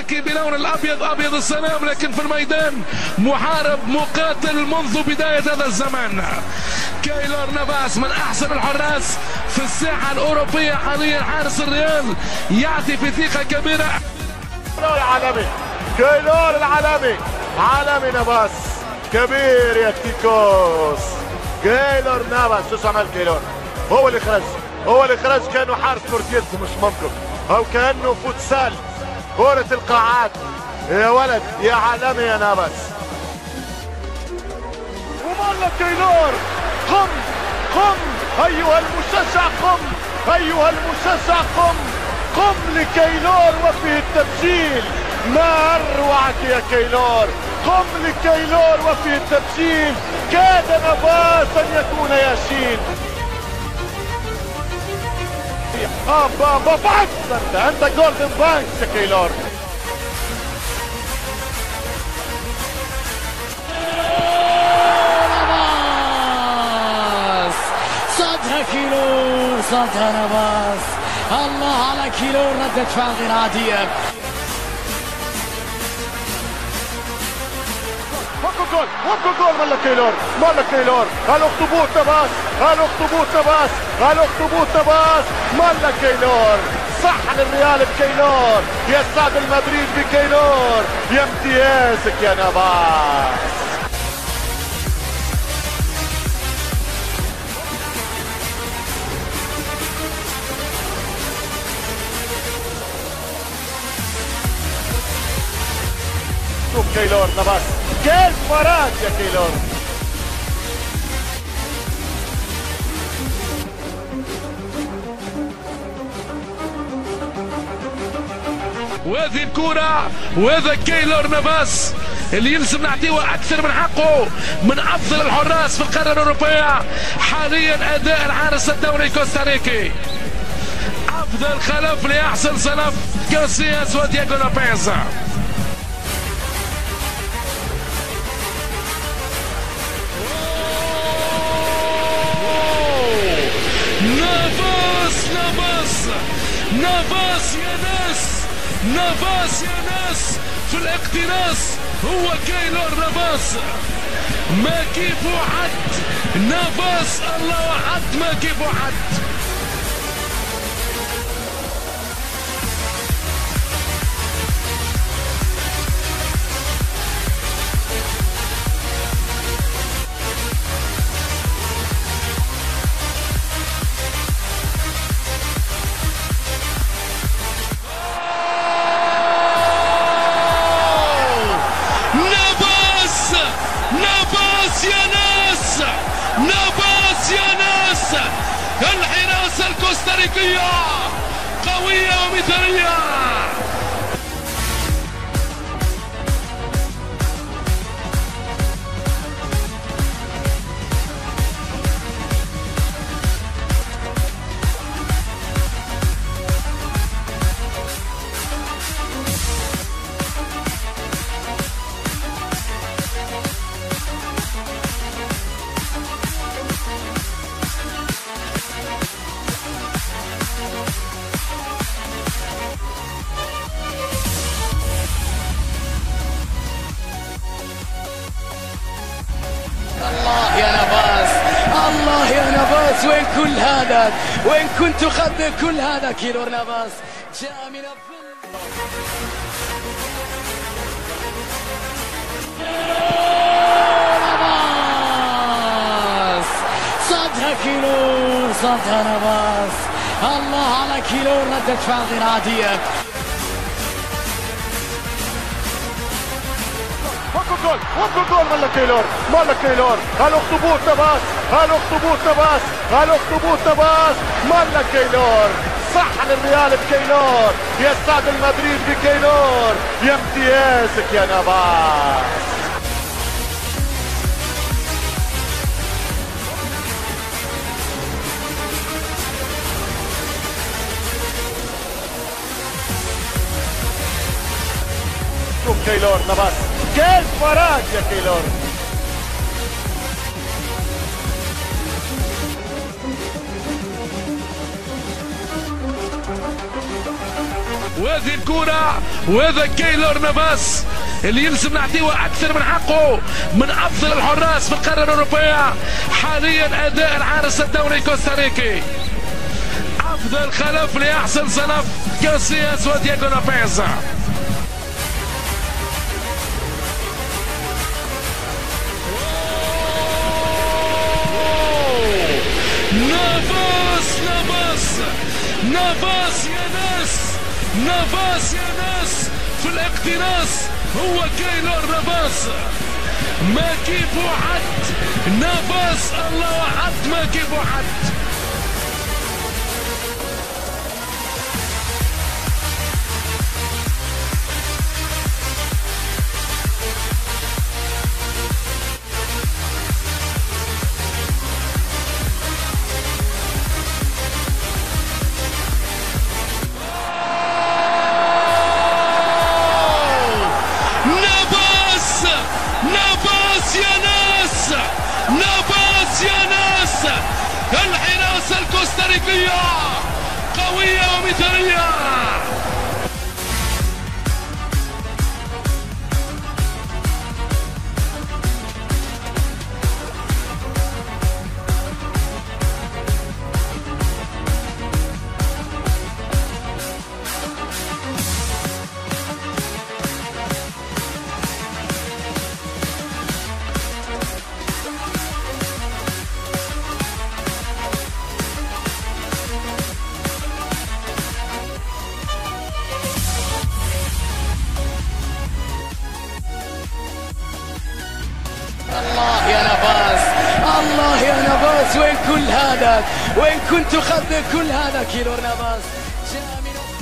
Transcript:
كوستاريكي بلون الابيض ابيض السلام، لكن في الميدان محارب مقاتل منذ بدايه هذا الزمان. كايلور نافاس من احسن الحراس في الساحه الاوروبيه حاليا، حارس الريال يعطي في ثقه كبيره. العالمي كايلور العالمي، عالمي نافاس كبير يا تيكوس. كايلور نافاس شو عمل كايلور؟ هو اللي خرج كانه حارس كرة يد مش ممكن، او كانه فوتسال كرة القاعات. يا ولد يا عالمي يا نافاس. ومالا كايلور، قم ايها المشجع، ايها المشجع قم لكايلور وفي التبجيل. ما اروعك يا كايلور، قم لكايلور وفي التبجيل. كاد نافاس ان يكون ياشين. بانكس، عندك جولدن بانكس يا كايلور. صدها كايلور، صدها نافاس. الله على كايلور، ردة فعل غير عادية. وكو جول مالا كايلور. الاخطبوط نافاس، مالا كايلور. صح للريال بكايلور، يسعد المدريد بكايلور، يا امتيازك يا نافاس. كايلور نافاس، كيف فرات يا كايلور. وهذه الكرة وهذا كايلور نافاس اللي يلزم نعطيه اكثر من حقه، من افضل الحراس في القاره الاوروبيه حاليا. اداء الحارس الدولي كوستاريكي، افضل خلف لاحسن سلف كاسياس ودياغو لوبيز. نافاس يا ناس في الاقتناص، هو كايلور نافاس. ما كيفه حد نافاس، الله وحد ما كيفه حد. نافاس يا ناس، الحراسة الكوستاريكية قوية ومثالية. الله يا نافاس، وين كل هذا؟ وين كنت أخبئ كل هذا؟ كايلور نافاس جاء من الظل. نافاس صدها كايلور، صدها نافاس. الله على كايلور، ردة فعل غير عادية. وكو جول مالا كايلور. الاخطبوط نافاس، مالا كايلور. صح للريال بكايلور، يسعد المدريد بكايلور، يا امتيازك يا نافاس. كايلور نافاس، كيف فرات يا كايلور. وهذه الكرة وهذا كايلور نافاس اللي يلزم نعطيه اكثر من حقه، من افضل الحراس في القاره الاوروبيه حاليا اداء الحارس الدوري كوستاريكي. افضل خلف لاحسن سلف كاسياس ودياغو نافيز. نافاس يا ناس، نافاس يا ناس في الاقتناص هو كايلور نافاس. ما كيفو حد نافاس، الله حد ما كيفو حد. نافاس يا ناس، الحراسة الكوستاريكية قوية ومثالية. الله يا نافاس، الله يا نافاس، وين كل هذا؟ وين كنت قبل كل هذا كايلور نافاس؟ جاء من